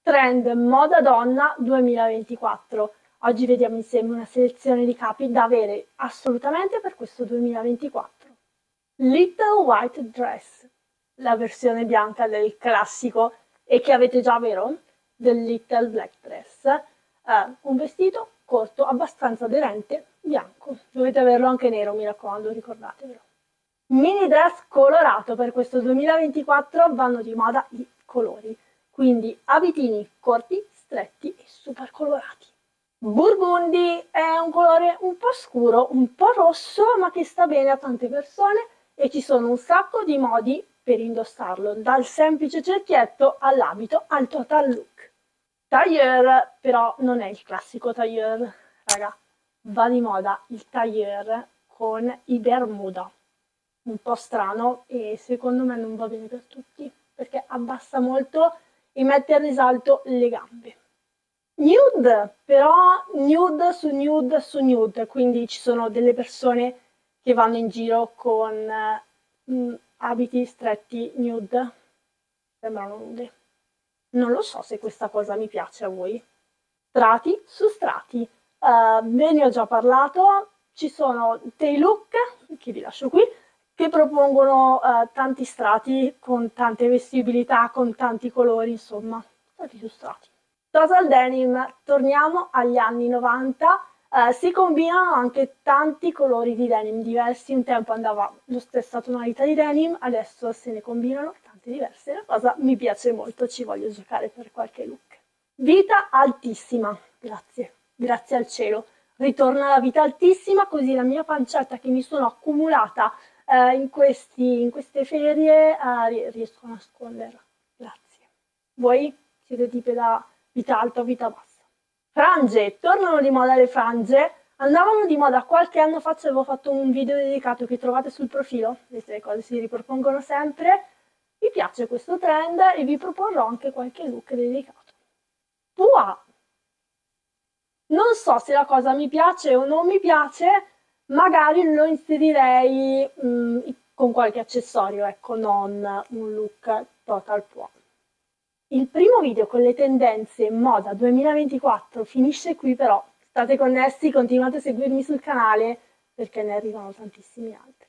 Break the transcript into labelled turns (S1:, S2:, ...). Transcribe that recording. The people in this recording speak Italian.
S1: Trend moda donna 2024. Oggi vediamo insieme una selezione di capi da avere assolutamente per questo 2024. Little White Dress, la versione bianca del classico e che avete già, vero? Del Little Black Dress. Un vestito corto, abbastanza aderente, bianco. Dovete averlo anche nero, mi raccomando, ricordatevelo. Mini dress colorato per questo 2024, vanno di moda i colori. Quindi abitini corti, stretti e super colorati. Burgundy è un colore un po' scuro, un po' rosso, ma che sta bene a tante persone e ci sono un sacco di modi per indossarlo, dal semplice cerchietto all'abito al total look. Tailleur però non è il classico tailleur, raga, va di moda il tailleur con i bermuda. Un po' strano e secondo me non va bene per tutti perché abbassa molto e mette a risalto le gambe. Nude, però nude su nude su nude, quindi ci sono delle persone che vanno in giro con abiti stretti nude, sembrano nude. Non lo so se questa cosa mi piace a voi. Strati su strati, ve ne ho già parlato, ci sono dei look, che vi lascio qui, che propongono tanti strati con tante vestibilità, con tanti colori, insomma, strati su strati. Total denim, torniamo agli anni 90, si combinano anche tanti colori di denim diversi, un tempo andava la stessa tonalità di denim, adesso se ne combinano tante diverse, la cosa mi piace molto, ci voglio giocare per qualche look. Vita altissima, grazie al cielo, ritorna la vita altissima, così la mia pancetta che mi sono accumulata in queste ferie riesco a nasconderla, grazie. Voi siete tipi da vita alta o vita bassa? Frange, tornano di moda le frange, andavano di moda qualche anno fa, avevo fatto un video dedicato che trovate sul profilo, queste cose si ripropongono sempre, mi piace questo trend e vi proporrò anche qualche look dedicato. Pua! Non so se la cosa mi piace o non mi piace, magari lo inserirei con qualche accessorio, ecco, non un look total pua. Il primo video con le tendenze moda 2024 finisce qui, però state connessi, continuate a seguirmi sul canale perché ne arrivano tantissimi altri.